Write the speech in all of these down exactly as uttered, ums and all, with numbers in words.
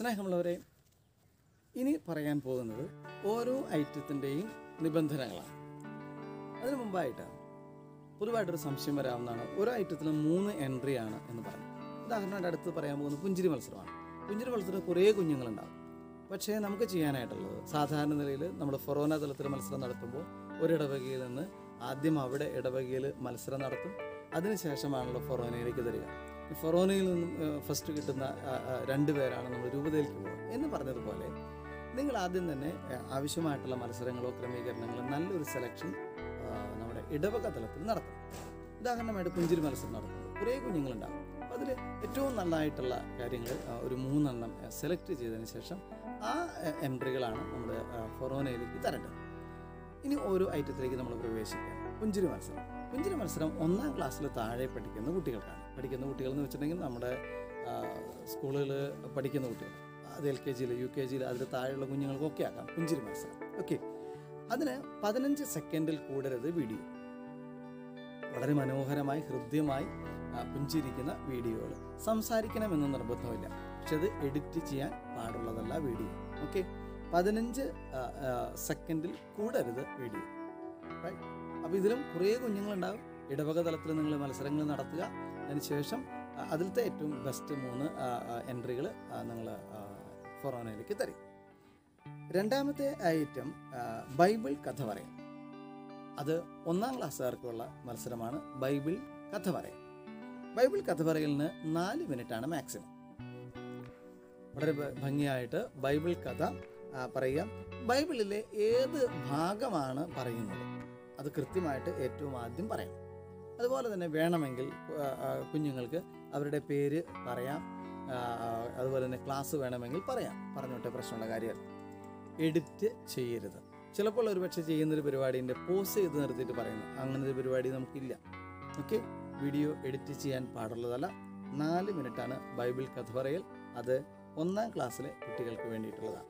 സ്നേഹമുള്ളവരെ, ഇനി പറയാൻ പോകുന്നത് ഓരോ ഐറ്റത്തിൻ്റെയും നിബന്ധനകളാണ്. അതിനു മുമ്പായിട്ട് പൊതുവായിട്ടൊരു സംശയം വരാവുന്നതാണ്, ഓരോ ഐറ്റത്തിലും മൂന്ന് എൻട്രിയാണ് എന്ന് പറഞ്ഞു. ഉദാഹരണമായിട്ട് അടുത്ത് പറയാൻ പോകുന്നത് പുഞ്ചിരി മത്സരമാണ്. പുഞ്ചിരി മത്സരത്തിൽ കുറേ കുഞ്ഞുങ്ങളുണ്ടാകും. പക്ഷേ നമുക്ക് ചെയ്യാനായിട്ടുള്ളത് സാധാരണ നിലയിൽ നമ്മൾ ഫൊറോന തലത്തിൽ മത്സരം നടത്തുമ്പോൾ ഒരിടവകയിൽ നിന്ന് ആദ്യം അവിടെ ഇടവകയിൽ മത്സരം നടത്തും. അതിനുശേഷമാണല്ലോ ഫൊറോനയിലേക്ക് തരിക. ഈ ഫൊറോനയിൽ നിന്നും ഫസ്റ്റ് കിട്ടുന്ന രണ്ട് പേരാണ് നമ്മൾ രൂപതയിലേക്ക് പോകുക എന്ന് പറഞ്ഞതുപോലെ നിങ്ങൾ ആദ്യം തന്നെ ആവശ്യമായിട്ടുള്ള മത്സരങ്ങളോ ക്രമീകരണങ്ങളോ നല്ലൊരു സെലക്ഷൻ നമ്മുടെ ഇടവക തലത്തിൽ നടത്തും. ഉദാഹരണമായിട്ട് പുഞ്ചിരി മത്സരം നടത്തുമ്പോൾ കുറേ കുഞ്ഞുങ്ങളുണ്ടാകും. അപ്പോൾ അതിൽ ഏറ്റവും നല്ലതായിട്ടുള്ള കാര്യങ്ങൾ ഒരു മൂന്നെണ്ണം സെലക്ട് ചെയ്തതിന് ശേഷം ആ എൻട്രികളാണ് നമ്മൾ ഫൊറോനയിലേക്ക് തരേണ്ടത്. ഇനി ഓരോ ഐറ്റത്തിലേക്ക് നമ്മൾ പ്രവേശിക്കാം. പുഞ്ചിരി മത്സരം പുഞ്ചിരി മത്സരം ഒന്നാം ക്ലാസ്സിൽ താഴെ പഠിക്കുന്ന കുട്ടികൾക്കാണ്. പഠിക്കുന്ന കുട്ടികൾ എന്ന് വെച്ചിട്ടുണ്ടെങ്കിൽ നമ്മുടെ സ്കൂളുകൾ പഠിക്കുന്ന കുട്ടികൾ, അത് എൽ കെ ജിയിൽ യു കെ ജിയിൽ അതിൽ താഴെയുള്ള കുഞ്ഞുങ്ങൾക്കൊക്കെ ആക്കാം പുഞ്ചിരി മത്സരം. ഓക്കെ, അതിന് പതിനഞ്ച് സെക്കൻഡിൽ കൂടരുത് വീഡിയോ. വളരെ മനോഹരമായി ഹൃദ്യമായി പുഞ്ചിരിക്കുന്ന വീഡിയോകൾ. സംസാരിക്കണമെന്ന് നിർബന്ധമില്ല, പക്ഷെ അത് എഡിറ്റ് ചെയ്യാൻ പാടുള്ളതല്ല വീഡിയോ. ഓക്കെ, പതിനഞ്ച് സെക്കൻഡിൽ കൂടരുത് വീഡിയോ. റൈറ്റ്. അപ്പോൾ ഇതിലും കുറേ കുഞ്ഞുങ്ങളുണ്ടാകും. ഇടവക തലത്തിൽ നിങ്ങൾ മത്സരങ്ങൾ നടത്തുക. അതിനുശേഷം അതിലത്തെ ഏറ്റവും ബെസ്റ്റ് മൂന്ന് എൻട്രികൾ നിങ്ങൾ ഫൊറോനയിലേക്ക് തരും. രണ്ടാമത്തെ ഐറ്റം ബൈബിൾ കഥ പറയും. അത് ഒന്നാം ക്ലാസ്സുകാർക്കുള്ള മത്സരമാണ്. ബൈബിൾ കഥ പറയും. ബൈബിൾ കഥ പറയലിന് നാല് മിനിറ്റാണ് മാക്സിമം. വളരെ ഭംഗിയായിട്ട് ബൈബിൾ കഥ പറയുക. ബൈബിളിലെ ഏത് ഭാഗമാണ് പറയുന്നത് അത് കൃത്യമായിട്ട് ഏറ്റവും ആദ്യം പറയണം. അതുപോലെ തന്നെ വേണമെങ്കിൽ കുഞ്ഞുങ്ങൾക്ക് അവരുടെ പേര് പറയാം. അതുപോലെ തന്നെ ക്ലാസ് വേണമെങ്കിൽ പറയാം, പറഞ്ഞോട്ടെ, പ്രശ്നമുള്ള കാര്യമല്ല. എഡിറ്റ് ചെയ്യരുത്. ചിലപ്പോൾ ഒരു പക്ഷേ ചെയ്യുന്നൊരു പരിപാടിൻ്റെ പോസ് ചെയ്ത് നിർത്തിയിട്ട് പറയുന്നു, അങ്ങനൊരു പരിപാടി നമുക്കില്ല. ഓക്കെ, വീഡിയോ എഡിറ്റ് ചെയ്യാൻ പാടുള്ളതല്ല. നാല് മിനിറ്റാണ് ബൈബിൾ കഥ പറയൽ. അത് ഒന്നാം ക്ലാസ്സിലെ കുട്ടികൾക്ക് വേണ്ടിയിട്ടുള്ളതാണ്.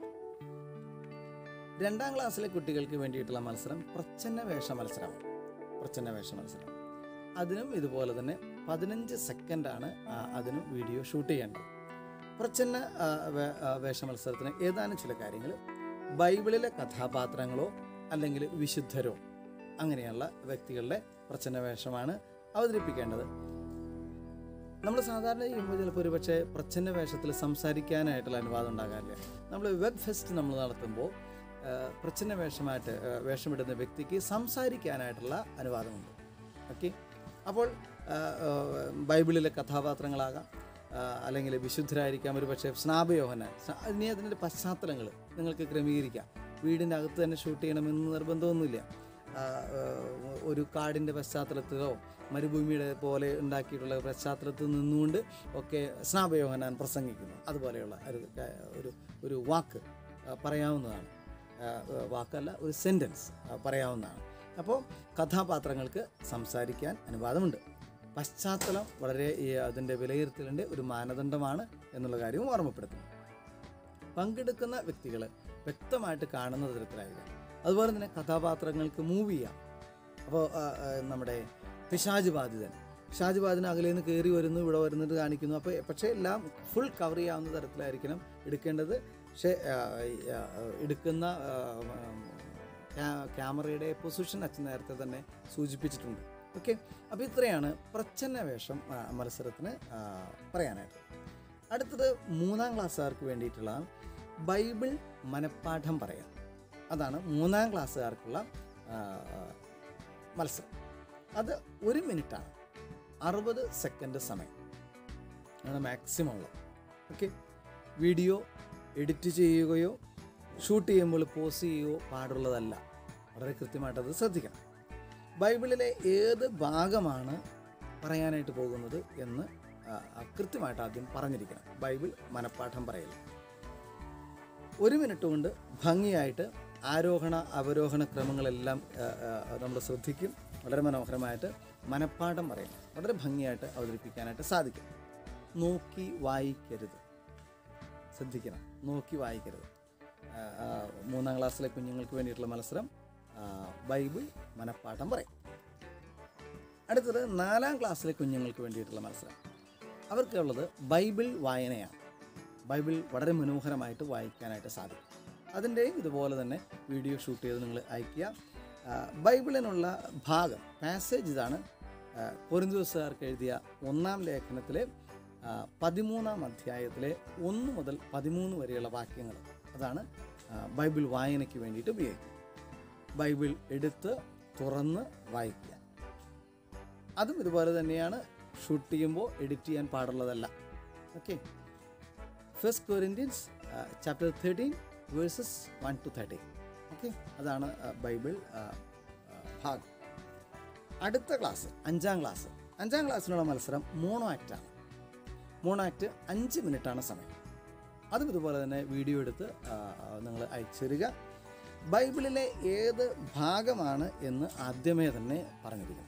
രണ്ടാം ക്ലാസ്സിലെ കുട്ടികൾക്ക് വേണ്ടിയിട്ടുള്ള മത്സരം പ്രച്ഛന്ന വേഷ മത്സരമാണ്. പ്രച്ഛന്ന വേഷ മത്സരം അതിനും ഇതുപോലെ തന്നെ പതിനഞ്ച് സെക്കൻഡാണ് അതിനും വീഡിയോ ഷൂട്ട് ചെയ്യേണ്ടത്. പ്രച്ഛന്ന വേഷ മത്സരത്തിന് ഏതാനും ചില കാര്യങ്ങൾ, ബൈബിളിലെ കഥാപാത്രങ്ങളോ അല്ലെങ്കിൽ വിശുദ്ധരോ അങ്ങനെയുള്ള വ്യക്തികളുടെ പ്രച്ഛന്ന വേഷമാണ് അവതരിപ്പിക്കേണ്ടത്. നമ്മൾ സാധാരണ ചെയ്യുമ്പോൾ ചിലപ്പോൾ ഒരു പക്ഷേ പ്രച്ഛന്ന വേഷത്തിൽ സംസാരിക്കാനായിട്ടുള്ള അനുവാദം ഉണ്ടാകാറില്ല. നമ്മൾ വെബ് ഫെസ്റ്റ് നമ്മൾ നടത്തുമ്പോൾ പ്രച്ഛന്ന വേഷമായിട്ട് വേഷമിടുന്ന വ്യക്തിക്ക് സംസാരിക്കാനായിട്ടുള്ള അനുവാദമുണ്ട്. ഓക്കെ, അപ്പോൾ ബൈബിളിലെ കഥാപാത്രങ്ങളാകാം, അല്ലെങ്കിൽ വിശുദ്ധരായിരിക്കാം, ഒരു പക്ഷേ സ്നാപയോഹന്നാൻ. ഇനി അതിൻ്റെ പശ്ചാത്തലങ്ങൾ നിങ്ങൾക്ക് ക്രമീകരിക്കാം. വീടിൻ്റെ അകത്ത് തന്നെ ഷൂട്ട് ചെയ്യണമെന്ന് നിർബന്ധമൊന്നുമില്ല. ഒരു കാടിൻ്റെ പശ്ചാത്തലത്തിലോ മരുഭൂമിയുടെ പോലെ ഉണ്ടാക്കിയിട്ടുള്ള പശ്ചാത്തലത്തിൽ നിന്നുകൊണ്ട് ഒക്കെ സ്നാപയോഹന്നാൻ പ്രസംഗിക്കുന്നു. അതുപോലെയുള്ള ഒരു ഒരു വാക്ക് പറയാവുന്നതാണ്. വാക്കല്ല, ഒരു സെൻറ്റൻസ് പറയാവുന്നതാണ്. അപ്പോൾ കഥാപാത്രങ്ങൾക്ക് സംസാരിക്കാൻ അനുവാദമുണ്ട്. പശ്ചാത്തലം വളരെ അതിൻ്റെ വിലയിരുത്തലിൻ്റെ ഒരു മാനദണ്ഡമാണ് എന്നുള്ള കാര്യവും ഓർമ്മപ്പെടുത്തുന്നു. പങ്കെടുക്കുന്ന വ്യക്തികൾ വ്യക്തമായിട്ട് കാണുന്ന തരത്തിലായിരിക്കും. അതുപോലെ തന്നെ കഥാപാത്രങ്ങൾക്ക് മൂവ് ചെയ്യാം. അപ്പോൾ നമ്മുടെ പിശാച് ബാധിതൻ പിശാച് ബാധിതൻ അകലെ നിന്ന് കയറി വരുന്നു, ഇവിടെ വരുന്നത് കാണിക്കുന്നു. അപ്പോൾ പക്ഷേ എല്ലാം ഫുൾ കവർ ചെയ്യാവുന്ന തരത്തിലായിരിക്കണം എടുക്കേണ്ടത്. പക്ഷേ എടുക്കുന്ന ക്യാമറയുടെ പൊസിഷൻ അച്ഛൻ നേരത്തെ തന്നെ സൂചിപ്പിച്ചിട്ടുണ്ട്. ഓക്കെ, അപ്പോൾ ഇത്രയാണ് പ്രച്ഛന്ന വേഷം മത്സരത്തിന് പറയാനായിട്ട്. അടുത്തത് മൂന്നാം ക്ലാസ്സുകാർക്ക് വേണ്ടിയിട്ടുള്ള ബൈബിൾ മനപ്പാഠം പറയാം. അതാണ് മൂന്നാം ക്ലാസ്സുകാർക്കുള്ള മത്സരം. അത് ഒരു മിനിറ്റാണ്, അറുപത് സെക്കൻഡ് സമയം ആണ് മാക്സിമം ഉള്ളത്. ഓക്കെ, വീഡിയോ എഡിറ്റ് ചെയ്യുകയോ ഷൂട്ട് ചെയ്യുമ്പോൾ പോസ് ചെയ്യുകയോ പാടുള്ളതല്ല. വളരെ കൃത്യമായിട്ട് അത് ശ്രദ്ധിക്കണം. ബൈബിളിലെ ഏത് ഭാഗമാണ് പറയാനായിട്ട് പോകുന്നത് എന്ന് കൃത്യമായിട്ട് ആദ്യം പറഞ്ഞിരിക്കണം. ബൈബിൾ മനപ്പാഠം പറയൽ ഒരു മിനിറ്റ് കൊണ്ട് ഭംഗിയായിട്ട് ആരോഹണ അവരോഹണ ക്രമങ്ങളെല്ലാം നമ്മൾ ശ്രദ്ധിക്കും. വളരെ മനോഹരമായിട്ട് മനപ്പാഠം പറയും. വളരെ ഭംഗിയായിട്ട് അവതരിപ്പിക്കാനായിട്ട് സാധിക്കും. നോക്കി വായിക്കരുത്, ശ്രദ്ധിക്കണം, നോക്കി വായിക്കരുത്. മൂന്നാം ക്ലാസ്സിലെ കുഞ്ഞുങ്ങൾക്ക് വേണ്ടിയിട്ടുള്ള മത്സരം ബൈബിൾ മനപ്പാഠം പറയും. അടുത്തത് നാലാം ക്ലാസ്സിലെ കുഞ്ഞുങ്ങൾക്ക് വേണ്ടിയിട്ടുള്ള മത്സരം. അവർക്കുള്ളത് ബൈബിൾ വായനയാണ്. ബൈബിൾ വളരെ മനോഹരമായിട്ട് വായിക്കാനായിട്ട് സാധിക്കും. അതിൻ്റെയും ഇതുപോലെ തന്നെ വീഡിയോ ഷൂട്ട് ചെയ്ത് നിങ്ങൾ അയയ്ക്കുക. ബൈബിളിനുള്ള ഭാഗം പാസേജ് ഇതാണ്. കൊരിന്ത്യക്കാർക്ക് എഴുതിയ ഒന്നാം ലേഖനത്തിലെ പതിമൂന്നാം അധ്യായത്തിലെ ഒന്ന് മുതൽ പതിമൂന്ന് വരെയുള്ള വാക്യങ്ങൾ. അതാണ് ബൈബിൾ വായനയ്ക്ക് വേണ്ടിയിട്ട് ഉപയോഗിക്കുക. ബൈബിൾ എടുത്ത് തുറന്ന് വായിക്കുക. അതും ഇതുപോലെ തന്നെയാണ്. ഷൂട്ട് ചെയ്യുമ്പോൾ എഡിറ്റ് ചെയ്യാൻ പാടുള്ളതല്ല. Okay. First Corinthians chapter thirteen verses one two thirteen. Okay, അതാണ് ബൈബിൾ ഭാഗം. അടുത്ത ക്ലാസ് അഞ്ചാം ക്ലാസ്. അഞ്ചാം ക്ലാസ്സിനുള്ള മത്സരം മോണോ ആക്റ്റാണ്. മോണോ ആക്ട് അഞ്ച് മിനിറ്റാണ് സമയം. അതും ഇതുപോലെ തന്നെ വീഡിയോ എടുത്ത് നിങ്ങൾ അയച്ചു തരിക. ബൈബിളിലെ ഏത് ഭാഗമാണ് എന്ന് ആദ്യമേ തന്നെ പറഞ്ഞിരിക്കണം.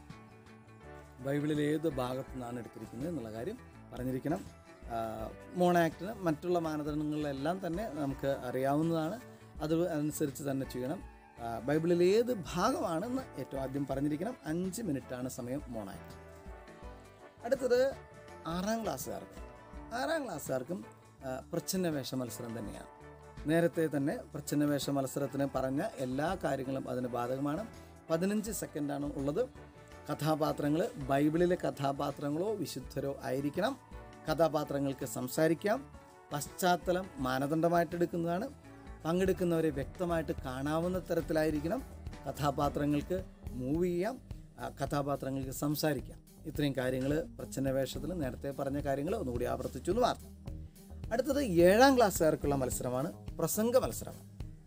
ബൈബിളിലെ ഏത് ഭാഗത്തു നിന്നാണ് എടുത്തിരിക്കുന്നത് എന്നുള്ള കാര്യം പറഞ്ഞിരിക്കണം. മോണോ ആക്ടിന് മറ്റുള്ള മാനദണ്ഡങ്ങളിലെല്ലാം തന്നെ നമുക്ക് അറിയാവുന്നതാണ്. അത് അനുസരിച്ച് തന്നെ ചെയ്യണം. ബൈബിളിലെ ഏത് ഭാഗമാണെന്ന് ഏറ്റവും ആദ്യം പറഞ്ഞിരിക്കണം. അഞ്ച് മിനിറ്റാണ് സമയം മോണോ ആക്ട്. അടുത്തത് ആറാം ക്ലാസ്സുകാർക്ക്. ആറാം ക്ലാസ്സുകാർക്കും പ്രച്ഛന്നവേഷ മത്സരം തന്നെയാണ്. നേരത്തെ തന്നെ പ്രച്ഛന്നവേഷ മത്സരത്തിന് പറഞ്ഞ എല്ലാ കാര്യങ്ങളും അതിന് ബാധകമാണ്. പതിനഞ്ച് സെക്കൻഡാണ് ഉള്ളത്. കഥാപാത്രങ്ങൾ ബൈബിളിലെ കഥാപാത്രങ്ങളോ വിശുദ്ധരോ ആയിരിക്കണം. കഥാപാത്രങ്ങൾക്ക് സംസാരിക്കാം. പശ്ചാത്തലം മാനദണ്ഡമായിട്ടെടുക്കുന്നതാണ്. പങ്കെടുക്കുന്നവരെ വ്യക്തമായിട്ട് കാണാവുന്ന തരത്തിലായിരിക്കണം. കഥാപാത്രങ്ങൾക്ക് മൂവ് ചെയ്യാം, കഥാപാത്രങ്ങൾക്ക് സംസാരിക്കാം. ഇത്രയും കാര്യങ്ങൾ പ്രച്ഛന്നവേഷത്തിൽ നേരത്തെ പറഞ്ഞ കാര്യങ്ങൾ ഒന്നുകൂടി ആവർത്തിച്ചു എന്ന് വാർത്ത. അടുത്തത് ഏഴാം ക്ലാസ്സുകാർക്കുള്ള മത്സരമാണ് പ്രസംഗ മത്സരമാണ്.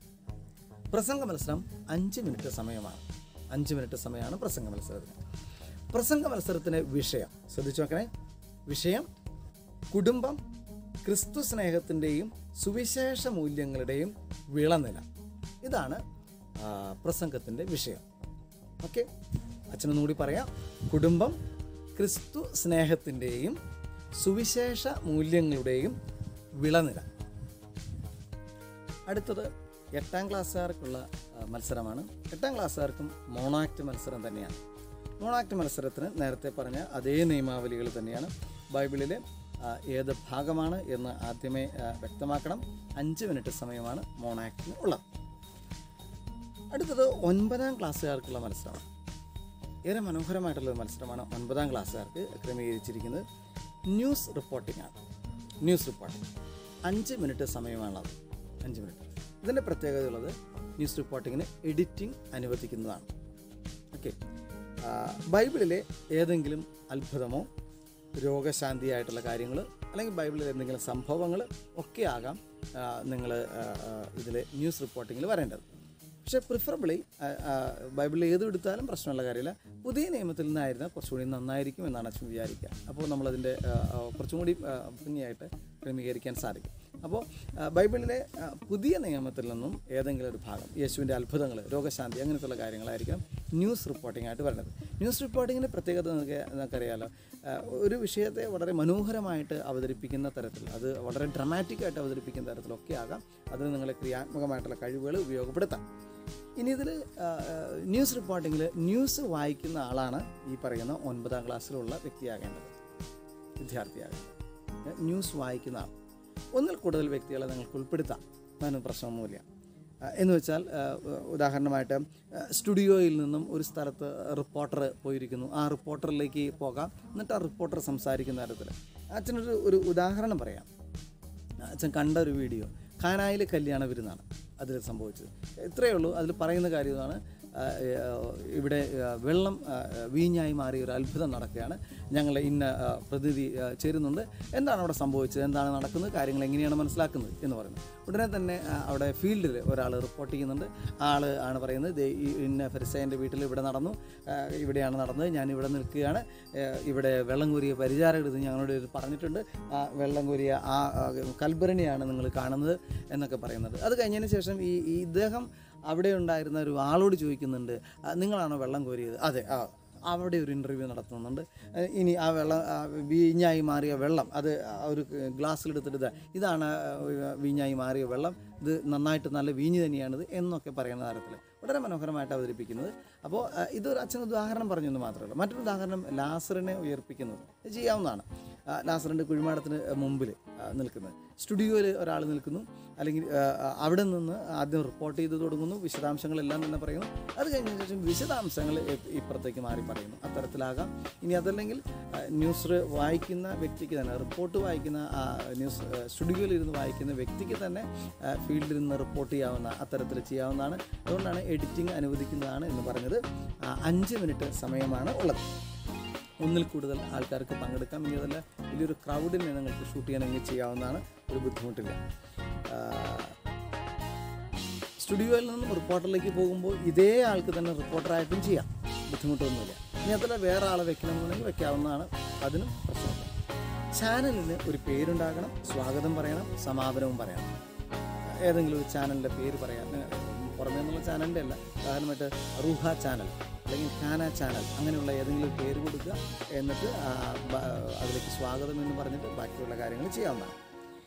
പ്രസംഗ മത്സരം അഞ്ച് മിനിറ്റ് സമയമാണ്. അഞ്ച് മിനിറ്റ് സമയമാണ് പ്രസംഗ മത്സരത്തിന്. പ്രസംഗ മത്സരത്തിന് വിഷയം ശ്രദ്ധിച്ചു നോക്കണേ. വിഷയം കുടുംബം, ക്രിസ്തു സ്നേഹത്തിൻ്റെയും സുവിശേഷ മൂല്യങ്ങളുടെയും വിളനില. ഇതാണ് പ്രസംഗത്തിൻ്റെ വിഷയം. ഓക്കെ, അച്ഛനൊന്നുകൂടി പറയാം. കുടുംബം, ക്രിസ്തു സ്നേഹത്തിൻ്റെയും സുവിശേഷ മൂല്യങ്ങളുടെയും വിളനില. അടുത്തത് എട്ടാം ക്ലാസ്സുകാർക്കുള്ള മത്സരമാണ്. എട്ടാം ക്ലാസ്സുകാർക്കും മോണോ ആക്ട് മത്സരം തന്നെയാണ്. മോണോ ആക്ട് മത്സരത്തിന് നേരത്തെ പറഞ്ഞ അതേ നിയമാവലികൾ തന്നെയാണ്. ബൈബിളിലെ ഏത് ഭാഗമാണ് എന്ന് ആദ്യമേ വ്യക്തമാക്കണം. അഞ്ച് മിനിറ്റ് സമയമാണ് മോണോ ആക്ടിന് ഉള്ളത്. അടുത്തത് ഒൻപതാം ക്ലാസ്സുകാർക്കുള്ള മത്സരമാണ്. ഏറെ മനോഹരമായിട്ടുള്ള മത്സരമാണ് ഒൻപതാം ക്ലാസ്സുകാർക്ക് ക്രമീകരിച്ചിരിക്കുന്നത്. ന്യൂസ് റിപ്പോർട്ടിംഗ് ആണ്. ന്യൂസ് റിപ്പോർട്ടിംഗ് അഞ്ച് മിനിറ്റ് സമയമാണത്. അഞ്ച് മിനിറ്റ്. ഇതിൻ്റെ പ്രത്യേകത ഉള്ളത് ന്യൂസ് റിപ്പോർട്ടിങ്ങിന് എഡിറ്റിംഗ് അനുവദിക്കുന്നതാണ്. ഓക്കെ. ബൈബിളിലെ ഏതെങ്കിലും അത്ഭുതമോ രോഗശാന്തിയായിട്ടുള്ള കാര്യങ്ങൾ അല്ലെങ്കിൽ ബൈബിളിൽ എന്തെങ്കിലും സംഭവങ്ങൾ ഒക്കെ ആകാം നിങ്ങൾ ഇതിൽ ന്യൂസ് റിപ്പോർട്ടിങ്ങിൽ വരേണ്ടത്. പക്ഷേ പ്രിഫറബിളി ബൈബിളിൽ ഏതും എടുത്താലും പ്രശ്നമുള്ള കാര്യമില്ല. പുതിയ നിയമത്തിൽ നിന്നായിരുന്നാൽ കുറച്ചുകൂടി നന്നായിരിക്കും എന്നാണ് അച്ഛൻ വിചാരിക്കുക. അപ്പോൾ നമ്മളതിൻ്റെ കുറച്ചും കൂടി ഭംഗിയായിട്ട് ക്രമീകരിക്കാൻ സാധിക്കും. അപ്പോൾ ബൈബിളിലെ പുതിയ നിയമത്തിൽ നിന്നും ഏതെങ്കിലും ഒരു ഭാഗം യേശുവിൻ്റെ അത്ഭുതങ്ങൾ, രോഗശാന്തി, അങ്ങനത്തുള്ള കാര്യങ്ങളായിരിക്കും ന്യൂസ് റിപ്പോർട്ടിംഗ് ആയിട്ട് വരുന്നത്. ന്യൂസ് റിപ്പോർട്ടിങ്ങിൻ്റെ പ്രത്യേകത നമുക്ക് നമുക്കറിയാമല്ലോ. ഒരു വിഷയത്തെ വളരെ മനോഹരമായിട്ട് അവതരിപ്പിക്കുന്ന തരത്തിൽ, അത് വളരെ ഡ്രമാറ്റിക്കായിട്ട് അവതരിപ്പിക്കുന്ന തരത്തിലൊക്കെ ആകാം. അതിന് നിങ്ങളെ ക്രിയാത്മകമായിട്ടുള്ള കഴിവുകൾ ഉപയോഗപ്പെടുത്താം. ഇനി ഇതിൽ ന്യൂസ് റിപ്പോർട്ടിങ്ങിൽ ന്യൂസ് വായിക്കുന്ന ആളാണ് ഈ പറയുന്ന ഒൻപതാം ക്ലാസ്സിലുള്ള വ്യക്തിയാകേണ്ടത്, വിദ്യാർത്ഥിയാകേണ്ടത്. ന്യൂസ് വായിക്കുന്ന ആൾ. ഒന്നിൽ കൂടുതൽ വ്യക്തികളെ നിങ്ങൾക്ക് ഉൾപ്പെടുത്താം, അതിന് പ്രശ്നമൊന്നുമില്ല. എന്ന് വെച്ചാൽ ഉദാഹരണമായിട്ട് സ്റ്റുഡിയോയിൽ നിന്നും ഒരു സ്ഥലത്ത് റിപ്പോർട്ടർ പോയിരിക്കുന്നു, ആ റിപ്പോർട്ടറിലേക്ക് പോകാം. എന്നിട്ട് ആ റിപ്പോർട്ടർ സംസാരിക്കുന്ന തരത്തിൽ അച്ഛനൊരു ഒരു ഉദാഹരണം പറയാം. അച്ഛൻ കണ്ട ഒരു വീഡിയോ ഖാനായിൽ കല്യാണ വിരുന്നാണ് അതിൽ സംഭവിച്ചത്. ഇത്രയേ ഉള്ളൂ. അതിൽ പറയുന്ന കാര്യം ഇതാണ്: ഇവിടെ വെള്ളം വീഞ്ഞായി മാറിയ ഒരു അത്ഭുതം നടക്കുകയാണ്, ഞങ്ങൾ ഇന്ന പ്രതിനിധി ചേരുന്നുണ്ട്, എന്താണ് അവിടെ സംഭവിച്ചത്, എന്താണ് നടക്കുന്നത്, കാര്യങ്ങൾ എങ്ങനെയാണ് മനസ്സിലാക്കുന്നത് എന്ന് പറയുന്നത്. ഉടനെ തന്നെ അവിടെ ഫീൽഡിൽ ഒരാൾ റിപ്പോർട്ട് ചെയ്യുന്നുണ്ട്. ആൾ ആണ് പറയുന്നത്, ഇന്ന ഫരിസേയൻ്റെ വീട്ടിൽ ഇവിടെ നടന്നു, ഇവിടെയാണ് നടന്നത്, ഞാൻ ഇവിടെ നിൽക്കുകയാണ്, ഇവിടെ വെള്ളം കോരിയ പരിചാരകർ ഞങ്ങളോട് പറഞ്ഞിട്ടുണ്ട്, ആ വെള്ളം കോരിയ ആ കൽഭരണിയാണ് നിങ്ങൾ കാണുന്നത് എന്നൊക്കെ പറയുന്നത്. അത് കഴിഞ്ഞതിന് ശേഷം ഈ ഇദ്ദേഹം അവിടെ ഉണ്ടായിരുന്ന ഒരു ആളോട് ചോദിക്കുന്നുണ്ട്, നിങ്ങളാണോ വെള്ളം കോരിയത്? അതെ. ആ അവിടെ ഒരു ഇൻ്റർവ്യൂ നടത്തുന്നുണ്ട്. ഇനി ആ വെള്ളം വീഞ്ഞായി മാറിയ വെള്ളം അത് ഒരു ഗ്ലാസ്സിലെടുത്തിട്ട് ഇതാണ് വീഞ്ഞായി മാറിയ വെള്ളം, ഇത് നന്നായിട്ട് നല്ല വീഞ്ഞ് തന്നെയാണിത് എന്നൊക്കെ പറയുന്ന തരത്തിൽ വളരെ മനോഹരമായിട്ട് അവതരിപ്പിക്കുന്നത്. അപ്പോൾ ഇതൊരു അച്ഛൻ ഉദാഹരണം പറഞ്ഞെന്ന് മാത്രമേ ഉള്ളൂ. മറ്റൊരു ഉദാഹരണം ലാസറിനെ ഉയർപ്പിക്കുന്നത് ചെയ്യാവുന്നതാണ്. നാസറിൻ്റെ കുഴിമാടത്തിന് മുമ്പിൽ നിൽക്കുന്നത്. സ്റ്റുഡിയോയിൽ ഒരാൾ നിൽക്കുന്നു, അല്ലെങ്കിൽ അവിടെ നിന്ന് ആദ്യം റിപ്പോർട്ട് ചെയ്ത് തുടങ്ങുന്നു, വിശദാംശങ്ങളെല്ലാം തന്നെ പറയുന്നു. അത് കഴിഞ്ഞ ശേഷം വിശദാംശങ്ങൾ ഇപ്പുറത്തേക്ക് മാറി പറയുന്നു. അത്തരത്തിലാകാം. ഇനി അതല്ലെങ്കിൽ ന്യൂസ് വായിക്കുന്ന വ്യക്തിക്ക് തന്നെ, റിപ്പോർട്ട് വായിക്കുന്ന ന്യൂസ് സ്റ്റുഡിയോയിൽ ഇരുന്ന് വായിക്കുന്ന വ്യക്തിക്ക് തന്നെ ഫീൽഡിൽ നിന്ന് റിപ്പോർട്ട് ചെയ്യാവുന്ന അത്തരത്തിൽ ചെയ്യാവുന്നതാണ്. അതുകൊണ്ടാണ് എഡിറ്റിംഗ് അനുവദിക്കുന്നതാണ് എന്ന് പറഞ്ഞത്. അഞ്ച് മിനിറ്റ് സമയമാണ് ഉള്ളത്. ഒന്നിൽ കൂടുതൽ ആൾക്കാർക്ക് പങ്കെടുക്കാം. ഇനി അതല്ല വലിയൊരു ക്രൗഡിനെ നിങ്ങൾക്ക് ഷൂട്ട് ചെയ്യണമെങ്കിൽ ചെയ്യാവുന്നതാണ്, ഒരു ബുദ്ധിമുട്ടില്ല. സ്റ്റുഡിയോയിൽ നിന്നും റിപ്പോർട്ടറിലേക്ക് പോകുമ്പോൾ ഇതേ ആൾക്ക് തന്നെ റിപ്പോർട്ടറായിട്ടും ചെയ്യാം, ബുദ്ധിമുട്ടൊന്നുമില്ല. ഇനി അതല്ല വേറെ ആളെ വെക്കണമെന്നുണ്ടെങ്കിൽ വെക്കാവുന്നതാണ്, അതിനും പ്രശ്നമില്ല. ചാനലിന് ഒരു പേരുണ്ടാകണം, സ്വാഗതം പറയണം, സമാപനവും പറയണം. ഏതെങ്കിലും ഒരു ചാനലിൻ്റെ പേര് പറയാൻ, പുറമേ നിന്നുള്ള ചാനലിൻ്റെ അല്ല, ഉദാഹരണമായിട്ട് റൂഹ ചാനൽ അല്ലെങ്കിൽ ഖാന ചാനൽ, അങ്ങനെയുള്ള ഏതെങ്കിലും പേര് കൊടുക്കുക. എന്നിട്ട് അതിലേക്ക് സ്വാഗതം എന്ന് പറഞ്ഞിട്ട് ബാക്കിയുള്ള കാര്യങ്ങൾ ചെയ്യാവുന്നതാണ്.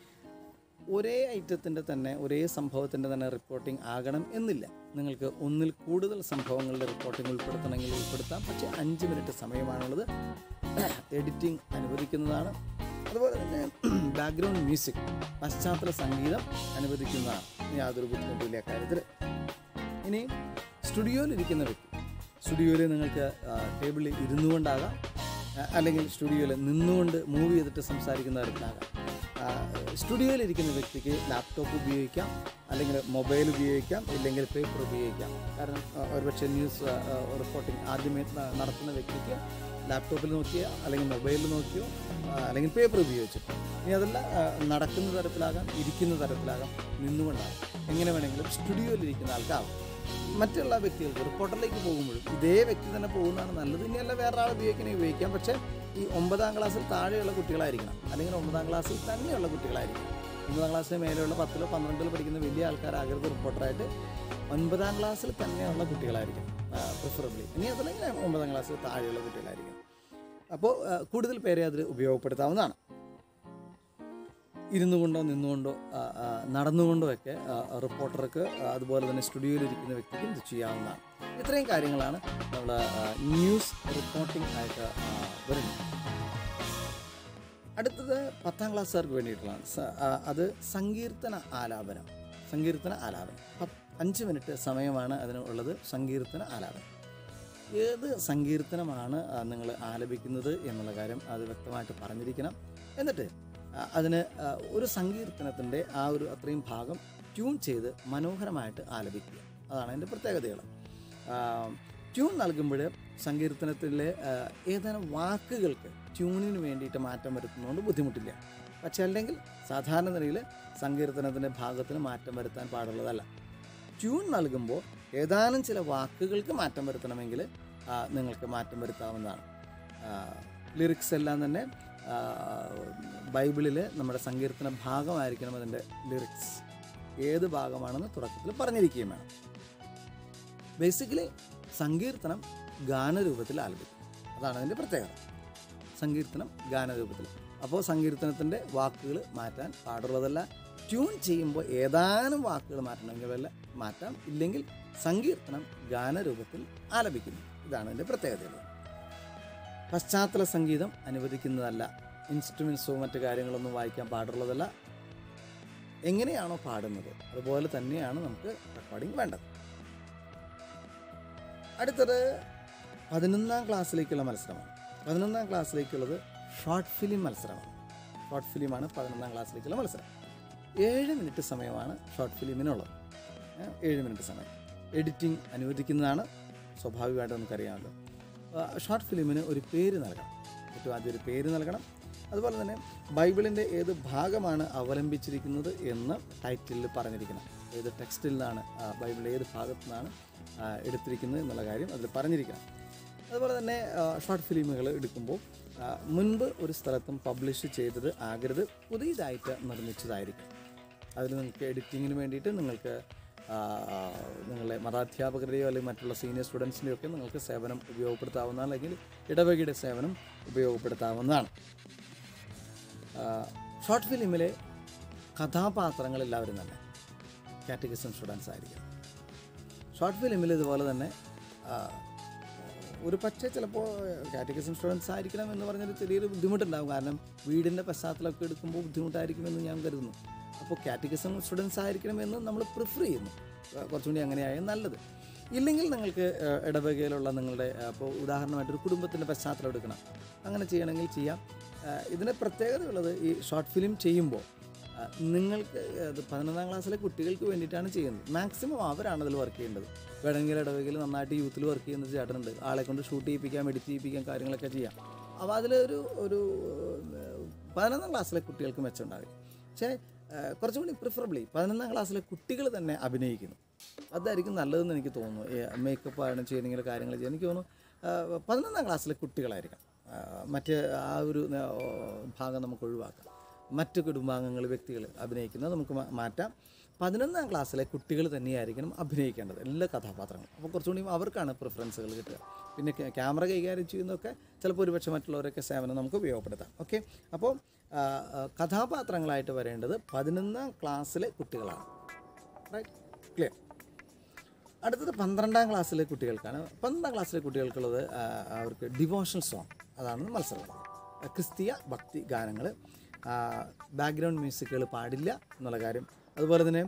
ഒരേ ഐറ്റത്തിൻ്റെ തന്നെ, ഒരേ സംഭവത്തിൻ്റെ തന്നെ റിപ്പോർട്ടിംഗ് ആകണം എന്നില്ല. നിങ്ങൾക്ക് ഒന്നിൽ കൂടുതൽ സംഭവങ്ങളുടെ റിപ്പോർട്ടിംഗ് ഉൾപ്പെടുത്തണമെങ്കിൽ ഉൾപ്പെടുത്താം. പക്ഷേ അഞ്ച് മിനിറ്റ് സമയമാണുള്ളത്. എഡിറ്റിംഗ് അനുവദിക്കുന്നതാണ്. അതുപോലെ തന്നെ ബാക്ക്ഗ്രൗണ്ട് മ്യൂസിക്, പശ്ചാത്തല സംഗീതം അനുവദിക്കുന്നതാണ്. യാതൊരു ബുദ്ധിമുട്ടില്ല കാര്യത്തിൽ. ഇനി സ്റ്റുഡിയോയിലിരിക്കുന്ന വ്യക്തി, സ്റ്റുഡിയോയിൽ നിങ്ങൾക്ക് ടേബിളിൽ ഇരുന്നു കൊണ്ടാകാം, അല്ലെങ്കിൽ സ്റ്റുഡിയോയിൽ നിന്നുകൊണ്ട് മൂവ് ചെയ്തിട്ട് സംസാരിക്കുന്ന തരത്തിലാകാം. സ്റ്റുഡിയോയിലിരിക്കുന്ന വ്യക്തിക്ക് ലാപ്ടോപ്പ് ഉപയോഗിക്കാം, അല്ലെങ്കിൽ മൊബൈൽ ഉപയോഗിക്കാം, ഇല്ലെങ്കിൽ പേപ്പർ ഉപയോഗിക്കാം. കാരണം ഒരുപക്ഷെ ന്യൂസ് റിപ്പോർട്ടിംഗ് ആദ്യമേ നടത്തുന്ന വ്യക്തിക്ക് ലാപ്ടോപ്പിൽ നോക്കിയോ അല്ലെങ്കിൽ മൊബൈലിൽ നോക്കിയോ അല്ലെങ്കിൽ പേപ്പർ ഉപയോഗിച്ചിട്ട്. ഇനി അതല്ല നടക്കുന്ന തരത്തിലാകാം, ഇരിക്കുന്ന തരത്തിലാകാം, നിന്നുകൊണ്ടാകാം, എങ്ങനെ വേണമെങ്കിലും സ്റ്റുഡിയോയിലിരിക്കുന്ന ആൾക്കാവും. മറ്റുള്ള വ്യക്തികൾക്ക് റിപ്പോർട്ടറിലേക്ക് പോകുമ്പോഴും ഇതേ വ്യക്തി തന്നെ പോകുന്നതാണ് നല്ലത്. ഇനിയല്ല വേറെ ആൾ ഉപയോഗിക്കണേ ഉപയോഗിക്കാം. പക്ഷേ ഈ ഒമ്പതാം ക്ലാസ്സിൽ താഴെയുള്ള കുട്ടികളായിരിക്കണം, അല്ലെങ്കിൽ ഒമ്പതാം ക്ലാസ്സിൽ തന്നെയുള്ള കുട്ടികളായിരിക്കണം. ഒമ്പതാം ക്ലാസ്സിന് മേലെയുള്ള പത്തിലോ പന്ത്രണ്ടിലോ പഠിക്കുന്ന വലിയ ആൾക്കാരാകരുത് റിപ്പോർട്ടറായിട്ട്. ഒൻപതാം ക്ലാസ്സിൽ തന്നെയുള്ള കുട്ടികളായിരിക്കണം പ്രിഫറബിളി. ഇനി അതല്ലെങ്കിൽ ഒമ്പതാം ക്ലാസ്സിൽ താഴെയുള്ള കുട്ടികളായിരിക്കണം. അപ്പോൾ കൂടുതൽ പേരെ അതിൽ ഉപയോഗപ്പെടുത്താവുന്നതാണ്. ഇരുന്നു കൊണ്ടോ നിന്നുകൊണ്ടോ നടന്നുകൊണ്ടോ ഒക്കെ റിപ്പോർട്ടർക്ക്, അതുപോലെ തന്നെ സ്റ്റുഡിയോയിലിരിക്കുന്ന വ്യക്തിക്കും ഇത് ചെയ്യാവുന്നതാണ്. ഇത്രയും കാര്യങ്ങളാണ് നമ്മൾ ന്യൂസ് റിപ്പോർട്ടിംഗ് ആയിട്ട് വരുന്നത്. അടുത്തത് പത്താം ക്ലാസ്സുകാർക്ക് വേണ്ടിയിട്ടുള്ളതാണ്. അത് സങ്കീർത്തന ആലാപനം. സങ്കീർത്തന ആലാപനം അഞ്ച് മിനിറ്റ് സമയമാണ് അതിന് ഉള്ളത്. സങ്കീർത്തന ആലാപനം, ഏത് സങ്കീർത്തനമാണ് നിങ്ങൾ ആലപിക്കുന്നത് എന്നുള്ള കാര്യം അത് വ്യക്തമായിട്ട് പറഞ്ഞിരിക്കണം. എന്നിട്ട് അതിന് ഒരു സങ്കീർത്തനത്തിൻ്റെ ആ ഒരു അത്രയും ഭാഗം ട്യൂൺ ചെയ്ത് മനോഹരമായിട്ട് ആലപിക്കുക. അതാണ് അതിൻ്റെ പ്രത്യേകതകൾ. ട്യൂൺ നൽകുമ്പോൾ സങ്കീർത്തനത്തിലെ ഏതാനും വാക്കുകൾക്ക് ട്യൂണിന് വേണ്ടിയിട്ട് മാറ്റം വരുത്തുന്നതുകൊണ്ട് ബുദ്ധിമുട്ടില്ല. പക്ഷേ അല്ലെങ്കിൽ സാധാരണ നിലയിൽ സങ്കീർത്തനത്തിൻ്റെ ഭാഗത്തിന് മാറ്റം വരുത്താൻ പാടുള്ളതല്ല. ട്യൂൺ നൽകുമ്പോൾ ഏതാനും ചില വാക്കുകൾക്ക് മാറ്റം വരുത്തണമെങ്കിൽ നിങ്ങൾക്ക് മാറ്റം വരുത്താവുന്നതാണ്. ലിറിക്സ് എല്ലാം തന്നെ ബൈബിളിൽ നമ്മുടെ സങ്കീർത്തന ഭാഗമായിരിക്കണം അതിൻ്റെ ലിറിക്സ്. ഏത് ഭാഗമാണെന്ന് തുടക്കത്തിൽ പറഞ്ഞിരിക്കുകയും വേണം. ബേസിക്കലി സങ്കീർത്തനം ഗാനരൂപത്തിൽ ആലപിക്കും. അതാണ് അതിൻ്റെ പ്രത്യേകത. സങ്കീർത്തനം ഗാനരൂപത്തിൽ. അപ്പോൾ സങ്കീർത്തനത്തിൻ്റെ വാക്കുകൾ മാറ്റാൻ പാടുള്ളതല്ല. ട്യൂൺ ചെയ്യുമ്പോൾ ഏതാനും വാക്കുകൾ മാറ്റണമെങ്കിൽ വല്ല മാറ്റാം. ഇല്ലെങ്കിൽ സങ്കീർത്തനം ഗാനരൂപത്തിൽ ആലപിക്കുന്നു. ഇതാണ് അതിൻ്റെ പ്രത്യേകതകൾ. പശ്ചാത്തല സംഗീതം അനുവദിക്കുന്നതല്ല. ഇൻസ്ട്രുമെൻസോ മറ്റു കാര്യങ്ങളൊന്നും വായിക്കാൻ പാടുള്ളതല്ല. എങ്ങനെയാണോ പാടുന്നത് അതുപോലെ തന്നെയാണ് നമുക്ക് റെക്കോർഡിംഗ് വേണ്ടത്. അടുത്തത് പതിനൊന്നാം ക്ലാസ്സിലേക്കുള്ള മത്സരമാണ്. പതിനൊന്നാം ക്ലാസ്സിലേക്കുള്ളത് ഷോർട്ട് ഫിലിം മത്സരമാണ്. ഷോർട്ട് ഫിലിമാണ് പതിനൊന്നാം ക്ലാസ്സിലേക്കുള്ള മത്സരം. ഏഴ് മിനിറ്റ് സമയമാണ് ഷോർട്ട് ഫിലിമിനുള്ളത്. ഏഴ് മിനിറ്റ് സമയം. എഡിറ്റിംഗ് അനുവദിക്കുന്നതാണ്. സ്വാഭാവികമായിട്ട് നമുക്കറിയാമല്ലോ. ഷോർട്ട് ഫിലിമിന് ഒരു പേര് നൽകണം. ഏറ്റവും ആദ്യം ഒരു പേര് നൽകണം. അതുപോലെ തന്നെ ബൈബിളിൻ്റെ ഏത് ഭാഗമാണ് അവലംബിച്ചിരിക്കുന്നത് എന്ന് ടൈറ്റിലിൽ പറഞ്ഞിരിക്കണം. ഏത് ടെക്സ്റ്റിൽ നിന്നാണ്, ബൈബിളിൻ്റെ ഏത് ഭാഗത്തു നിന്നാണ് എടുത്തിരിക്കുന്നത് എന്നുള്ള കാര്യം അതിൽ പറഞ്ഞിരിക്കണം. അതുപോലെ തന്നെ ഷോർട്ട് ഫിലിമുകൾ എടുക്കുമ്പോൾ മുൻപ് ഒരു സ്ഥലത്തും പബ്ലിഷ് ചെയ്തത് ആകരുത്, പുതിയതായിട്ട് നിർമ്മിച്ചതായിരിക്കും. അതിൽ നിങ്ങൾക്ക് എഡിറ്റിങ്ങിന് വേണ്ടിയിട്ട് നിങ്ങൾക്ക് നിങ്ങളുടെ മതാധ്യാപകരുടെയോ അല്ലെങ്കിൽ മറ്റുള്ള സീനിയർ സ്റ്റുഡൻസിൻ്റെയോ ഒക്കെ നിങ്ങൾക്ക് സേവനം ഉപയോഗപ്പെടുത്താവുന്നതാണ്, അല്ലെങ്കിൽ ഇടവകയുടെ സേവനം ഉപയോഗപ്പെടുത്താവുന്നതാണ്. ഷോർട്ട് ഫിലിമിലെ കഥാപാത്രങ്ങൾ എല്ലാവരും തന്നെ കാറ്റഗിസം സ്റ്റുഡൻസ് ആയിരിക്കും. ഷോർട്ട് ഫിലിമിൽ ഇതുപോലെ തന്നെ ഒരു പക്ഷേ ചിലപ്പോൾ കാറ്റഗറിസം സ്റ്റുഡൻസ് ആയിരിക്കണം എന്ന് പറഞ്ഞൊരു ചെറിയൊരു ബുദ്ധിമുട്ടുണ്ടാകും. കാരണം വീടിൻ്റെ പശ്ചാത്തലമൊക്കെ എടുക്കുമ്പോൾ ബുദ്ധിമുട്ടായിരിക്കുമെന്ന് ഞാൻ കരുതുന്നു. അപ്പോൾ കാറ്റഗറിസം സ്റ്റുഡൻസ് ആയിരിക്കണമെന്ന് നമ്മൾ പ്രിഫർ ചെയ്യുന്നു. കുറച്ചുകൂടി അങ്ങനെയായാൽ നല്ലത്. ഇല്ലെങ്കിൽ നിങ്ങൾക്ക് ഇടവകയിലുള്ള നിങ്ങളുടെ അപ്പോൾ ഉദാഹരണമായിട്ടൊരു കുടുംബത്തിൻ്റെ പശ്ചാത്തലം എടുക്കണം, അങ്ങനെ ചെയ്യണമെങ്കിൽ ചെയ്യാം. ഇതിൻ്റെ പ്രത്യേകതയുള്ളത് ഈ ഷോർട്ട് ഫിലിം ചെയ്യുമ്പോൾ നിങ്ങൾക്ക് അത് പതിനൊന്നാം ക്ലാസ്സിലെ കുട്ടികൾക്ക് വേണ്ടിയിട്ടാണ് ചെയ്യുന്നത്. മാക്സിമം അവരാണ് അതിൽ വർക്ക് ചെയ്യേണ്ടത്. വേണമെങ്കിൽ ഇടവകയിൽ നന്നായിട്ട് യൂത്തിൽ വർക്ക് ചെയ്യുന്ന ചേട്ടനുണ്ട്, ആളെ കൊണ്ട് ഷൂട്ട് ചെയ്യിപ്പിക്കാം, എഡിറ്റ് ചെയ്യിപ്പിക്കാം, കാര്യങ്ങളൊക്കെ ചെയ്യാം. അപ്പോൾ അതിലൊരു ഒരു പതിനൊന്നാം ക്ലാസ്സിലെ കുട്ടികൾക്ക് മെച്ചമുണ്ടാവില്ല. പക്ഷേ കുറച്ചും കൂടി പ്രിഫറബിളി പതിനൊന്നാം ക്ലാസ്സിലെ കുട്ടികൾ തന്നെ അഭിനയിക്കുന്നു, അതായിരിക്കും നല്ലതെന്ന് എനിക്ക് തോന്നുന്നു. മേക്കപ്പ് ആണ് ചെയ്യണമെങ്കിൽ കാര്യങ്ങൾ ചെയ്യാൻ എനിക്ക് തോന്നുന്നു പതിനൊന്നാം ക്ലാസ്സിലെ കുട്ടികളായിരിക്കാം. മറ്റ് ആ ഒരു ഭാഗം നമുക്ക് ഒഴിവാക്കാം. മറ്റു കുടുംബാംഗങ്ങൾ വ്യക്തികൾ അഭിനയിക്കുന്നത് നമുക്ക് മാറ്റാം. പതിനൊന്നാം ക്ലാസ്സിലെ കുട്ടികൾ തന്നെയായിരിക്കണം അഭിനയിക്കേണ്ടത് എല്ലാ കഥാപാത്രങ്ങളും. അപ്പോൾ കുറച്ചുകൂടി അവർക്കാണ് പ്രിഫറൻസുകൾ കിട്ടുക. പിന്നെ ക്യാമറ കൈകാര്യം ചെയ്യുന്നതൊക്കെ ചിലപ്പോൾ ഒരുപക്ഷെ മറ്റുള്ളവരൊക്കെ സേവനം നമുക്ക് ഉപയോഗപ്പെടുത്താം. ഓക്കെ, അപ്പോൾ കഥാപാത്രങ്ങളായിട്ട് വരേണ്ടത് പതിനൊന്നാം ക്ലാസ്സിലെ കുട്ടികളാണ്. Right, clear. അടുത്തത് പന്ത്രണ്ടാം ക്ലാസ്സിലെ കുട്ടികൾക്കാണ്. പന്ത്രണ്ടാം ക്ലാസ്സിലെ കുട്ടികൾക്കുള്ളത് അവർക്ക് ഡിവോഷണൽ സോങ്, അതാണ് മത്സരം. ക്രിസ്തീയ ഭക്തി ഗാനങ്ങൾ, ബാക്ക്ഗ്രൗണ്ട് മ്യൂസിക്കുകൾ പാടില്ല എന്നുള്ള കാര്യം. അതുപോലെ തന്നെ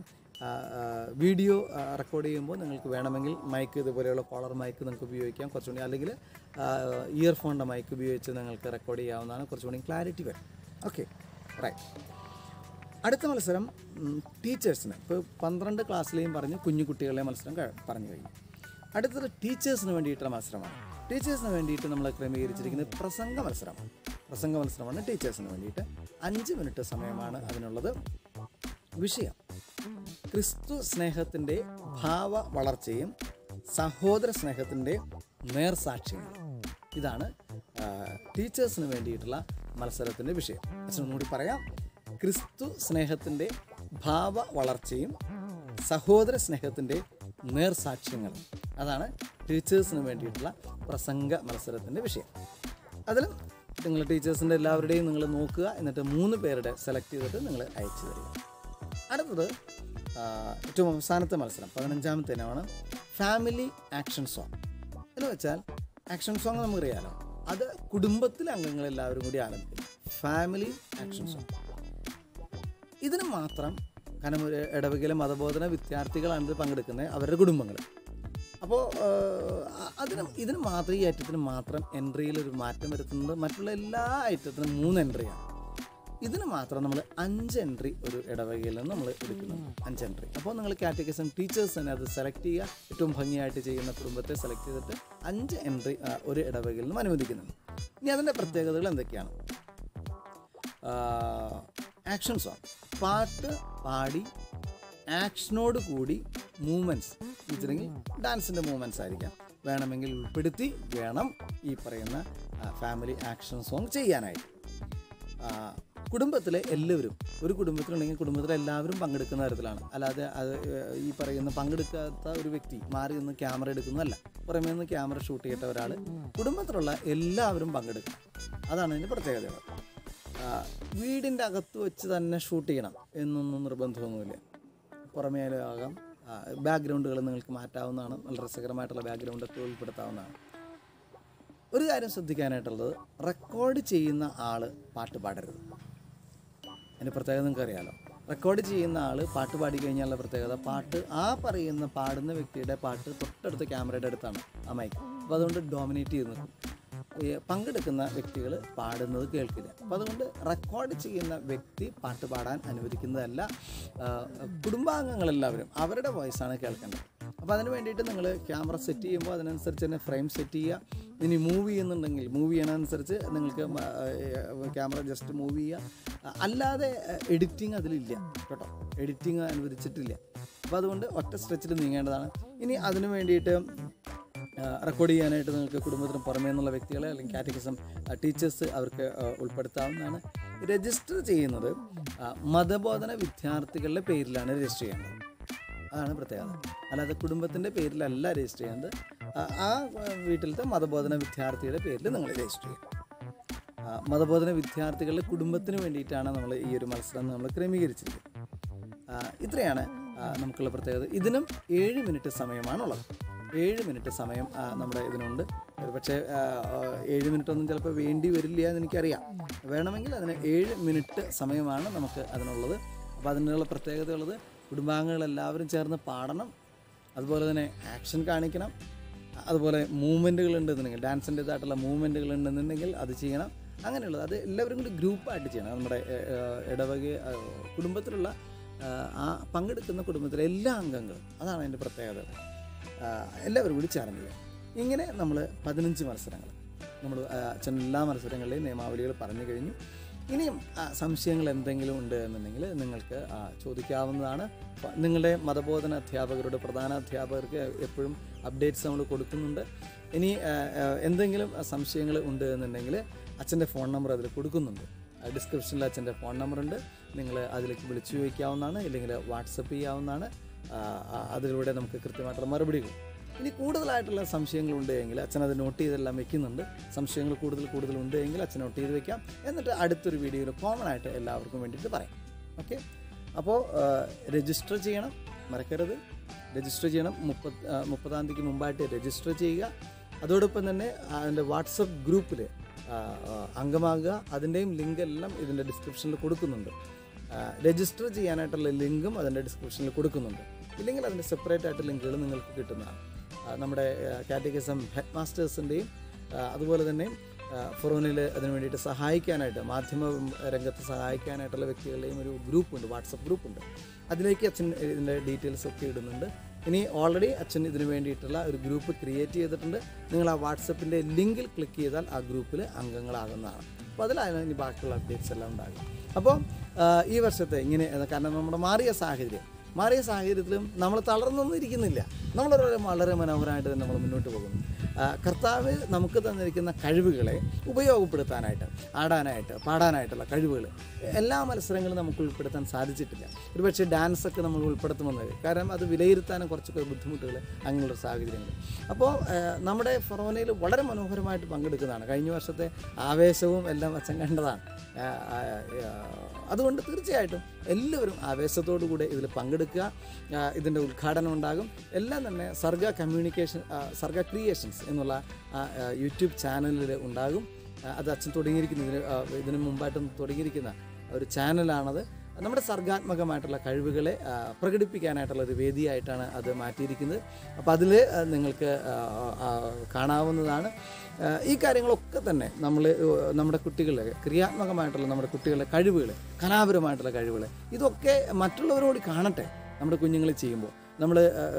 വീഡിയോ റെക്കോർഡ് ചെയ്യുമ്പോൾ നിങ്ങൾക്ക് വേണമെങ്കിൽ മൈക്ക് ഇതുപോലെയുള്ള കോളർ മൈക്ക് നിങ്ങൾക്ക് ഉപയോഗിക്കാം കുറച്ചുകൂടി, അല്ലെങ്കിൽ ഇയർഫോണിൻ്റെ മൈക്ക് ഉപയോഗിച്ച് നിങ്ങൾക്ക് റെക്കോർഡ് ചെയ്യാവുന്നതാണ്. കുറച്ചുകൂടി ക്ലാരിറ്റി വരും. Okay, right. അടുത്ത മത്സരം ടീച്ചേഴ്സിന്. ഇപ്പോൾ പന്ത്രണ്ട് ക്ലാസ്സിലെയും പറഞ്ഞ് കുഞ്ഞു കുട്ടികളെ മത്സരം പറഞ്ഞു കഴിഞ്ഞു. അടുത്തത് ടീച്ചേഴ്സിന് വേണ്ടിയിട്ടുള്ള മത്സരമാണ്. ടീച്ചേഴ്സിന് വേണ്ടിയിട്ട് നമ്മൾ ക്രമീകരിച്ചിരിക്കുന്നത് പ്രസംഗ മത്സരമാണ്. പ്രസംഗ മത്സരമാണ് ടീച്ചേഴ്സിന് വേണ്ടിയിട്ട്. അഞ്ച് മിനിറ്റ് സമയമാണ് അതിനുള്ളത്. വിഷയം ക്രിസ്തു സ്നേഹത്തിൻ്റെ ഭാവ വളർച്ചയും സഹോദര സ്നേഹത്തിൻ്റെ നേർസാക്ഷ്യങ്ങൾ. ഇതാണ് ടീച്ചേഴ്സിന് വേണ്ടിയിട്ടുള്ള മത്സരത്തിൻ്റെ വിഷയം. ഒന്നുകൂടി പറയാം. ക്രിസ്തു സ്നേഹത്തിൻ്റെ ഭാവ വളർച്ചയും സഹോദര സ്നേഹത്തിൻ്റെ നേർസാക്ഷ്യങ്ങൾ. അതാണ് ടീച്ചേഴ്സിന് വേണ്ടിയിട്ടുള്ള പ്രസംഗ മത്സരത്തിൻ്റെ വിഷയം. അതിലും നിങ്ങൾ ടീച്ചേഴ്സിൻ്റെ എല്ലാവരുടെയും നിങ്ങൾ നോക്കുക, എന്നിട്ട് മൂന്ന് പേരുടെ സെലക്ട് ചെയ്തിട്ട് നിങ്ങൾ അയച്ചു തരിക. അടുത്തത് ഏറ്റവും അവസാനത്തെ മത്സരം, പതിനഞ്ചാമത്തെ ഇനമാണ് ഫാമിലി ആക്ഷൻ സോങ്. എന്ന് വെച്ചാൽ ആക്ഷൻ സോങ് നമുക്കറിയാലോ, അത് കുടുംബത്തിലെ അംഗങ്ങളെല്ലാവരും കൂടി ആലപിക്കും. ഫാമിലി ആക്ഷൻ സോങ് ഇതിന് മാത്രം, കാരണം ഒരു ഇടവകയിലെ മതബോധന വിദ്യാർത്ഥികളാണ് ഇത് പങ്കെടുക്കുന്നത്, അവരുടെ കുടുംബങ്ങൾ. അപ്പോൾ അതിന് ഇതിന് മാത്രം, ഈ ഐറ്റത്തിന് മാത്രം എൻട്രിയിലൊരു മാറ്റം വരുത്തുന്നത്. മറ്റുള്ള എല്ലാ ഐറ്റത്തിനും മൂന്ന് എൻട്രിയാണ്. ഇതിന് മാത്രം നമ്മൾ അഞ്ച് എൻട്രി ഒരു ഇടവകയിൽ നിന്ന് നമ്മൾ എടുക്കുന്നുണ്ട്, അഞ്ച് എൻട്രി. അപ്പോൾ നിങ്ങൾ കാറ്റഗറിസം ടീച്ചേഴ്സ് തന്നെ അത് സെലക്ട് ചെയ്യുക. ഏറ്റവും ഭംഗിയായിട്ട് ചെയ്യുന്ന കുടുംബത്തെ സെലക്ട് ചെയ്തിട്ട് അഞ്ച് എൻട്രി ഒരു ഇടവകയിൽ നിന്നും അനുവദിക്കുന്നുണ്ട്. ഇനി അതിൻ്റെ പ്രത്യേകതകൾ എന്തൊക്കെയാണ്? ആക്ഷൻ സോങ്, പാട്ട് പാടി ആക്ഷനോട് കൂടി മൂവ്മെൻറ്റ്സ് വെച്ചിട്ടുണ്ടെങ്കിൽ ഡാൻസിൻ്റെ മൂവ്മെൻറ്റ്സ് ആയിരിക്കാം, വേണമെങ്കിൽ ഉൾപ്പെടുത്തി വേണം ഈ പറയുന്ന ഫാമിലി ആക്ഷൻ സോങ് ചെയ്യാനായിട്ട്. കുടുംബത്തിലെ എല്ലാവരും, ഒരു കുടുംബത്തിലുണ്ടെങ്കിൽ കുടുംബത്തിലെ എല്ലാവരും പങ്കെടുക്കുന്ന തരത്തിലാണ്. അല്ലാതെ അത് ഈ പറയുന്ന പങ്കെടുക്കാത്ത ഒരു വ്യക്തി മാറി നിന്ന് ക്യാമറ എടുക്കുന്നതല്ല. പുറമേ നിന്ന് ക്യാമറ ഷൂട്ട് ചെയ്തിട്ട ഒരാൾ, കുടുംബത്തിലുള്ള എല്ലാവരും പങ്കെടുക്കണം. അതാണ് ഇതിൻ്റെ പ്രത്യേകതകൾ. വീടിൻ്റെ അകത്ത് വെച്ച് തന്നെ ഷൂട്ട് ചെയ്യണം എന്നൊന്നും നിർബന്ധമൊന്നുമില്ല. പുറമേ ആകാം. ബാക്ക്ഗ്രൗണ്ടുകൾ നിങ്ങൾക്ക് മാറ്റാവുന്നതാണ്. നല്ല രസകരമായിട്ടുള്ള ബാക്ക്ഗ്രൗണ്ടൊക്കെ ഉൾപ്പെടുത്താവുന്നതാണ്. ഒരു കാര്യം ശ്രദ്ധിക്കാനായിട്ടുള്ളത്, റെക്കോർഡ് ചെയ്യുന്ന ആൾ പാട്ട് പാടരുത്. അതിൻ്റെ പ്രത്യേകത നിങ്ങൾക്ക് അറിയാമല്ലോ. റെക്കോർഡ് ചെയ്യുന്ന ആൾ പാട്ട് പാടി കഴിഞ്ഞാലുള്ള പ്രത്യേകത, പാട്ട് ആ പറയുന്ന പാടുന്ന വ്യക്തിയുടെ പാട്ട് തൊട്ടടുത്ത ക്യാമറയുടെ അടുത്താണ് ആ മൈക്ക്. അപ്പോൾ അതുകൊണ്ട് ഡോമിനേറ്റ് ചെയ്ത് നിൽക്കും. പങ്കെടുക്കുന്ന വ്യക്തികൾ പാടുന്നത് കേൾക്കില്ല. അപ്പോൾ അതുകൊണ്ട് റെക്കോർഡ് ചെയ്യുന്ന വ്യക്തി പാട്ട് പാടാൻ അനുവദിക്കുന്നതല്ല. കുടുംബാംഗങ്ങളെല്ലാവരും അവരുടെ വോയിസാണ് കേൾക്കേണ്ടത്. അപ്പോൾ അതിന് വേണ്ടിയിട്ട് നിങ്ങൾ ക്യാമറ സെറ്റ് ചെയ്യുമ്പോൾ അതിനനുസരിച്ച് തന്നെ ഫ്രെയിം സെറ്റ് ചെയ്യുക. ഇനി മൂവ് ചെയ്യുന്നുണ്ടെങ്കിൽ മൂവ് ചെയ്യണതനുസരിച്ച് നിങ്ങൾക്ക് ക്യാമറ ജസ്റ്റ് മൂവ് ചെയ്യുക. അല്ലാതെ എഡിറ്റിംഗ് അതിലില്ല കേട്ടോ, എഡിറ്റിംഗ് അനുവദിച്ചിട്ടില്ല. അപ്പോൾ അതുകൊണ്ട് ഒറ്റ സ്ട്രെച്ചിൽ നീങ്ങേണ്ടതാണ്. ഇനി അതിന് വേണ്ടിയിട്ട് റെക്കോർഡ് ചെയ്യാനായിട്ട് നിങ്ങൾക്ക് കുടുംബത്തിന് പുറമേ നിന്നുള്ള വ്യക്തികളെ അല്ലെങ്കിൽ കാറ്റഗറിസം ടീച്ചേഴ്സ് അവർക്ക് ഉൾപ്പെടുത്താവുന്നതാണ്. രജിസ്റ്റർ ചെയ്യുന്നത് മതബോധന വിദ്യാർത്ഥികളുടെ പേരിലാണ് രജിസ്റ്റർ ചെയ്യേണ്ടത്. അതാണ് പ്രത്യേകത. അല്ലാതെ കുടുംബത്തിൻ്റെ പേരിലല്ല രജിസ്റ്റർ ചെയ്യേണ്ടത്. ആ വീട്ടിലത്തെ മതബോധന വിദ്യാർത്ഥിയുടെ പേരിൽ നിങ്ങൾ രജിസ്റ്റർ ചെയ്യും. മതബോധന വിദ്യാർത്ഥികളുടെ കുടുംബത്തിന് വേണ്ടിയിട്ടാണ് നമ്മൾ ഈ ഒരു മത്സരം നമ്മൾ ക്രമീകരിച്ചിരിക്കുന്നത്. ഇത്രയാണ് നമുക്കുള്ള പ്രത്യേകത. ഇതിനും ഏഴ് മിനിറ്റ് സമയമാണുള്ളത്. ഏഴ് മിനിറ്റ് സമയം നമ്മുടെ ഇതിനുണ്ട്. പക്ഷേ ഏഴ് മിനിറ്റ് ഒന്നും ചിലപ്പോൾ വേണ്ടി വരില്ല എന്ന് എനിക്കറിയാം. വേണമെങ്കിൽ അതിന് ഏഴ് മിനിറ്റ് സമയമാണ് നമുക്ക് അതിനുള്ളത്. അപ്പോൾ അതിനുള്ള പ്രത്യേകതയുള്ളത് കുടുംബാംഗങ്ങളെല്ലാവരും ചേർന്ന് പാടണം, അതുപോലെ തന്നെ ആക്ഷൻ കാണിക്കണം, അതുപോലെ മൂവ്മെൻറ്റുകൾ ഉണ്ടെന്നുണ്ടെങ്കിൽ ഡാൻസിൻ്റെതായിട്ടുള്ള മൂവ്മെൻറ്റുകൾ ഉണ്ടെന്നുണ്ടെങ്കിൽ അത് ചെയ്യണം. അങ്ങനെയുള്ളത് അത് എല്ലാവരും കൂടി ഗ്രൂപ്പായിട്ട് ചെയ്യണം. നമ്മുടെ ഇടവക കുടുംബത്തിലുള്ള ആ പങ്കെടുക്കുന്ന കുടുംബത്തിലെ എല്ലാ അംഗങ്ങളും, അതാണ് അതിൻ്റെ പ്രത്യേകത. എല്ലാവരും കൂടി ചേർന്നില്ല. ഇങ്ങനെ നമ്മൾ പതിനഞ്ച് മത്സരങ്ങൾ നമ്മൾ അച്ഛൻ എല്ലാ മത്സരങ്ങളിലെയും നിയമാവലികൾ പറഞ്ഞു കഴിഞ്ഞു. ഇനിയും സംശയങ്ങൾ എന്തെങ്കിലും ഉണ്ട് എന്നുണ്ടെങ്കിൽ നിങ്ങൾക്ക് ചോദിക്കാവുന്നതാണ്. നിങ്ങളുടെ മതബോധന അധ്യാപകരുടെ പ്രധാന അധ്യാപകർക്ക് എപ്പോഴും അപ്ഡേറ്റ്സ് നമ്മൾ കൊടുക്കുന്നുണ്ട്. ഇനി എന്തെങ്കിലും സംശയങ്ങൾ ഉണ്ട് എന്നുണ്ടെങ്കിൽ അച്ഛൻ്റെ ഫോൺ നമ്പർ അതിൽ കൊടുക്കുന്നുണ്ട്. ഡിസ്ക്രിപ്ഷനിൽ അച്ഛൻ്റെ ഫോൺ നമ്പറുണ്ട്. നിങ്ങൾ അതിലേക്ക് വിളിച്ചു ചോദിക്കാവുന്നതാണ്, ഇല്ലെങ്കിൽ വാട്സപ്പ് ചെയ്യാവുന്നതാണ്. അതിലൂടെ നമുക്ക് കൃത്യമായിട്ടുള്ള മറുപടികൾ. ഇനി കൂടുതലായിട്ടുള്ള സംശയങ്ങളുണ്ട് എങ്കിൽ അച്ഛൻ അത് നോട്ട് ചെയ്തെല്ലാം വെക്കുന്നുണ്ട്. സംശയങ്ങൾ കൂടുതൽ കൂടുതലുണ്ട് എങ്കിൽ അച്ഛൻ നോട്ട് ചെയ്ത് വെക്കാം. എന്നിട്ട് അടുത്തൊരു വീഡിയോയിൽ കോമൺ ആയിട്ട് എല്ലാവർക്കും വേണ്ടിയിട്ട് പറയാം. ഓക്കെ, അപ്പോൾ രജിസ്റ്റർ ചെയ്യണം, മറക്കരുത്. രജിസ്റ്റർ ചെയ്യണം. മുപ്പത് മുപ്പതാം തീയതിക്ക് മുമ്പായിട്ട് രജിസ്റ്റർ ചെയ്യുക. അതോടൊപ്പം തന്നെ അതിൻ്റെ വാട്സപ്പ് ഗ്രൂപ്പിൽ അംഗമാകുക. അതിൻ്റെയും ലിങ്ക് എല്ലാം ഇതിൻ്റെ ഡിസ്ക്രിപ്ഷനിൽ കൊടുക്കുന്നുണ്ട്. രജിസ്റ്റർ ചെയ്യാനായിട്ടുള്ള ലിങ്കും അതിൻ്റെ ഡിസ്ക്രിപ്ഷനിൽ കൊടുക്കുന്നുണ്ട്. ഇല്ലെങ്കിൽ അതിൻ്റെ സെപ്പറേറ്റ് ആയിട്ട് ലിങ്കുകൾ നിങ്ങൾക്ക് കിട്ടുന്നതാണ്. നമ്മുടെ കാറ്റഗിസം ഹെഡ് മാസ്റ്റേഴ്സിൻ്റെയും അതുപോലെ തന്നെ ഫൊറോനിൽ അതിന് വേണ്ടിയിട്ട് സഹായിക്കാനായിട്ട്, മാധ്യമ രംഗത്ത് സഹായിക്കാനായിട്ടുള്ള വ്യക്തികളുടെയും ഒരു ഗ്രൂപ്പുണ്ട്, വാട്സപ്പ് ഗ്രൂപ്പുണ്ട്. അതിലേക്ക് അച്ഛൻ ഇതിൻ്റെ ഡീറ്റെയിൽസ് ഒക്കെ ഇടുന്നുണ്ട്. ഇനി ഓൾറെഡി അച്ഛൻ ഇതിന് വേണ്ടിയിട്ടുള്ള ഒരു ഗ്രൂപ്പ് ക്രിയേറ്റ് ചെയ്തിട്ടുണ്ട്. നിങ്ങൾ ആ വാട്സപ്പിൻ്റെ ലിങ്കിൽ ക്ലിക്ക് ചെയ്താൽ ആ ഗ്രൂപ്പിൽ അംഗങ്ങളാകുന്നതാണ്. അപ്പോൾ അതിലാണ് ഇനി ബാക്കിയുള്ള അപ്ഡേറ്റ്സ് എല്ലാം ഉണ്ടാകും. അപ്പോൾ ഈ വർഷത്തെ ഇങ്ങനെ, കാരണം നമ്മുടെ മാറിയ സാഹചര്യം മാറിയ സാഹചര്യത്തിലും നമ്മൾ തളർന്നൊന്നും ഇരിക്കുന്നില്ല. നമ്മളൊരു വളരെ മനോഹരമായിട്ട് തന്നെ നമ്മൾ മുന്നോട്ട് പോകുന്നു. കർത്താവ് നമുക്ക് തന്നിരിക്കുന്ന കഴിവുകളെ ഉപയോഗപ്പെടുത്താനായിട്ട്, ആടാനായിട്ട്, പാടാനായിട്ടുള്ള കഴിവുകൾ എല്ലാ മത്സരങ്ങളും നമുക്ക് ഉൾപ്പെടുത്താൻ സാധിച്ചിട്ടില്ല. ഒരുപക്ഷെ ഡാൻസൊക്കെ നമ്മൾ ഉൾപ്പെടുത്തുമെന്ന്, കാരണം അത് വിലയിരുത്താനും കുറച്ചൊക്കെ ബുദ്ധിമുട്ടുകൾ, അങ്ങനെയുള്ള സാഹചര്യങ്ങൾ. അപ്പോൾ നമ്മുടെ ഫൊറോനയിൽ വളരെ മനോഹരമായിട്ട് പങ്കെടുക്കുന്നതാണ്. കഴിഞ്ഞ വർഷത്തെ ആവേശവും എല്ലാം അച്ഛൻ കണ്ടതാണ്. അതുകൊണ്ട് തീർച്ചയായിട്ടും എല്ലാവരും ആവേശത്തോടു കൂടെ ഇതിൽ പങ്കെടുക്കുക. ഇതിൻ്റെ ഉദ്ഘാടനം ഉണ്ടാകും. എല്ലാം തന്നെ സർഗ കമ്മ്യൂണിക്കേഷൻ സർഗ ക്രിയേഷൻസ് എന്നുള്ള യൂട്യൂബ് ചാനലിൽ ഉണ്ടാകും. അത് അച്ഛൻ തുടങ്ങിയിരിക്കുന്ന ഇതിന് ഇതിനു മുമ്പായിട്ടും തുടങ്ങിയിരിക്കുന്ന ഒരു ചാനലാണത്. നമ്മുടെ സർഗാത്മകമായിട്ടുള്ള കഴിവുകളെ പ്രകടിപ്പിക്കാനായിട്ടുള്ള ഒരു വേദിയായിട്ടാണ് അത് മാറ്റിയിരിക്കുന്നത്. അപ്പോൾ അതിൽ നിങ്ങൾക്ക് കാണാവുന്നതാണ്. ഈ കാര്യങ്ങളൊക്കെ തന്നെ നമ്മൾ നമ്മുടെ കുട്ടികളെ ക്രിയാത്മകമായിട്ടുള്ള നമ്മുടെ കുട്ടികളുടെ കഴിവുകൾ, കലാപരമായിട്ടുള്ള കഴിവുകൾ, ഇതൊക്കെ മറ്റുള്ളവരോട് കാണട്ടെ. നമ്മുടെ കുഞ്ഞുങ്ങൾ ചെയ്യുമ്പോൾ നമ്മൾ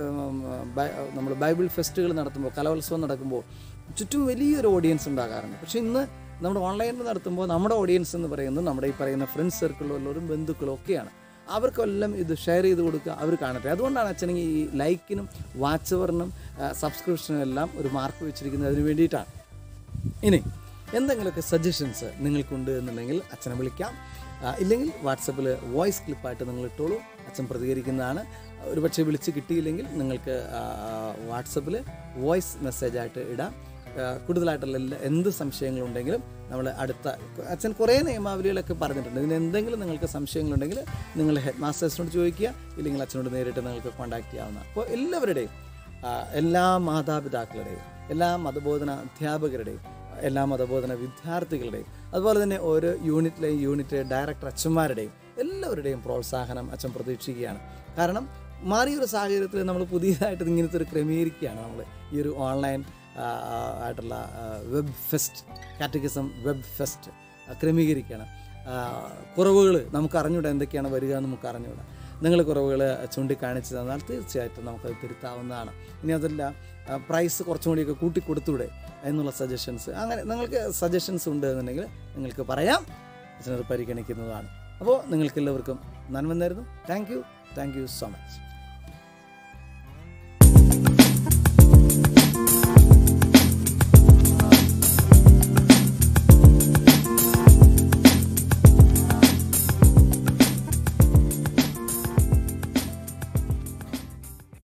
നമ്മൾ ബൈബിൾ ഫെസ്റ്റുകൾ നടത്തുമ്പോൾ, കലോത്സവം നടക്കുമ്പോൾ ചുറ്റും വലിയൊരു ഓഡിയൻസ് ഉണ്ടാകാറുണ്ട്. പക്ഷേ ഇന്ന് നമ്മുടെ ഓൺലൈനിൽ നടത്തുമ്പോൾ നമ്മുടെ ഓഡിയൻസ് എന്ന് പറയുന്നത് നമ്മുടെ ഈ പറയുന്ന ഫ്രണ്ട്സ് സർക്കിളുള്ളവരും ബന്ധുക്കളും ഒക്കെയാണ്. അവർക്കെല്ലാം ഇത് ഷെയർ ചെയ്ത് കൊടുക്കുക, അവർ കാണട്ടെ. അതുകൊണ്ടാണ് അച്ഛനെങ്കിൽ ഈ ലൈക്കിനും വാച്ച് അവറിനും സബ്സ്ക്രിപ്ഷനും എല്ലാം ഒരു മാർക്ക് വെച്ചിരിക്കുന്നത് അതിന് വേണ്ടിയിട്ടാണ്. ഇനി എന്തെങ്കിലുമൊക്കെ സജഷൻസ് നിങ്ങൾക്കുണ്ട് എന്നുണ്ടെങ്കിൽ അച്ഛനെ വിളിക്കാം. ഇല്ലെങ്കിൽ വാട്സപ്പിൽ വോയിസ് ക്ലിപ്പായിട്ട് നിങ്ങൾ ഇട്ടോളൂ, അച്ഛൻ പ്രതികരിക്കുന്നതാണ്. ഒരുപക്ഷെ വിളിച്ച് കിട്ടിയില്ലെങ്കിൽ നിങ്ങൾക്ക് വാട്സപ്പിൽ വോയിസ് മെസ്സേജായിട്ട് ഇടാം. കൂടുതലായിട്ടുള്ള എന്ത് സംശയങ്ങളുണ്ടെങ്കിലും നമ്മൾ അടുത്ത അച്ഛൻ കുറേ നിയമാവലികളൊക്കെ പറഞ്ഞിട്ടുണ്ട്. ഇതിന് എന്തെങ്കിലും നിങ്ങൾക്ക് സംശയങ്ങളുണ്ടെങ്കിൽ നിങ്ങൾ ഹെഡ് മാസ്റ്റേഴ്സിനോട് ചോദിക്കുക, ഇല്ലെങ്കിൽ അച്ഛനോട് നേരിട്ട് നിങ്ങൾക്ക് കോൺടാക്ട് ചെയ്യാവുന്ന. അപ്പോൾ എല്ലാവരുടെയും, എല്ലാ മാതാപിതാക്കളുടെയും, എല്ലാ മതബോധന അധ്യാപകരുടെയും, എല്ലാ മതബോധന വിദ്യാർത്ഥികളുടെയും, അതുപോലെ തന്നെ ഓരോ യൂണിറ്റിലെയും യൂണിറ്റ് ഡയറക്ടർ അച്ഛന്മാരുടെയും എല്ലാവരുടെയും പ്രോത്സാഹനം അച്ഛൻ പ്രതീക്ഷിക്കുകയാണ്. കാരണം മാറിയൊരു സാഹചര്യത്തിൽ നമ്മൾ പുതിയതായിട്ട് ഇങ്ങനത്തെ ഒരു ക്രമീകരിക്കുകയാണ്. നമ്മൾ ഈ ഒരു ഓൺലൈൻ ആയിട്ടുള്ള web fest, catechism web fest ക്രമീകരിക്കുകയാണ്. കുറവുകൾ നമുക്ക് അറിഞ്ഞൂടാ, എന്തൊക്കെയാണ് വരിക എന്ന് നമുക്ക് അറിഞ്ഞൂടാ. നിങ്ങൾ കുറവുകൾ ചൂണ്ടിക്കാണിച്ച് തന്നാൽ തീർച്ചയായിട്ടും നമുക്കത് തിരുത്താവുന്നതാണ്. ഇനി അതല്ല പ്രൈസ് കുറച്ചും കൂടിയൊക്കെ കൂട്ടിക്കൊടുത്തൂടെ എന്നുള്ള സജഷൻസ്, അങ്ങനെ നിങ്ങൾക്ക് സജഷൻസ് ഉണ്ട് എന്നുണ്ടെങ്കിൽ നിങ്ങൾക്ക് പറയാം, അച്ഛനത് പരിഗണിക്കുന്നതാണ്. അപ്പോൾ നിങ്ങൾക്കെല്ലാവർക്കും നന്മ നേരുന്നു. Thank you thank you so much.